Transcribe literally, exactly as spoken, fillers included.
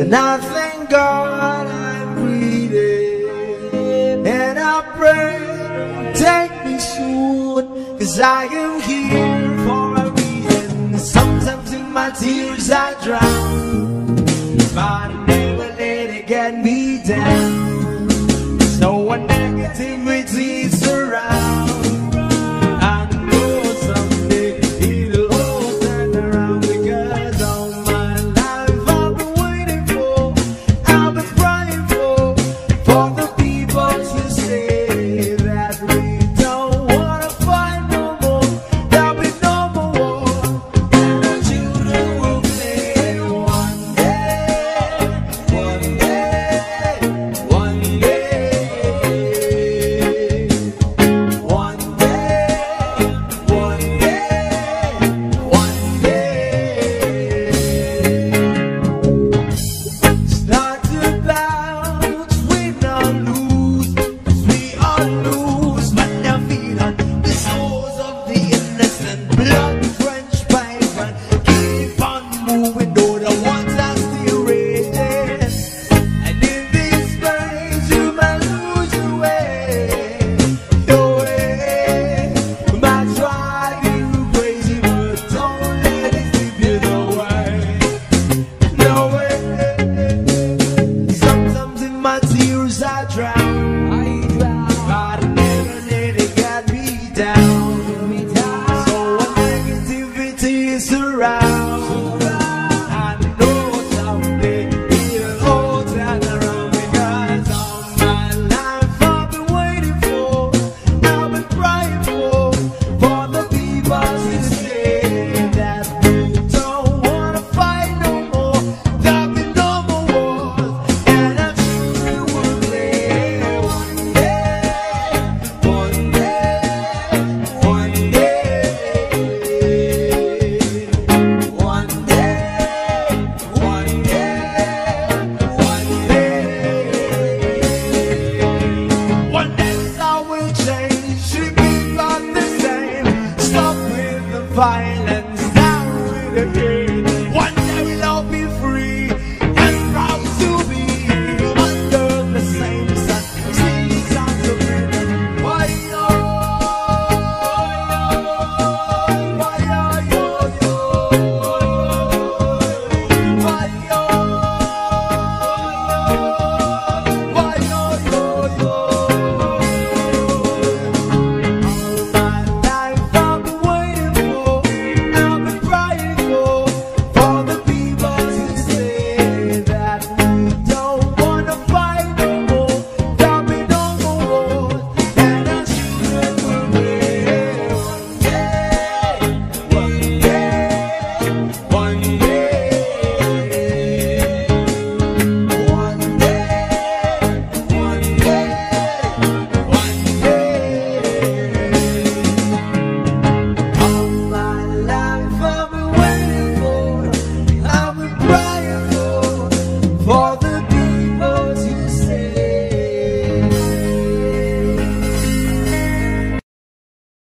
And I thank God I'm breathing, and I pray take me soon, 'cause I am here for a reason. Sometimes in my tears I drown, but I never let it get me down. There's no one negativity surround. Violence, down with the game.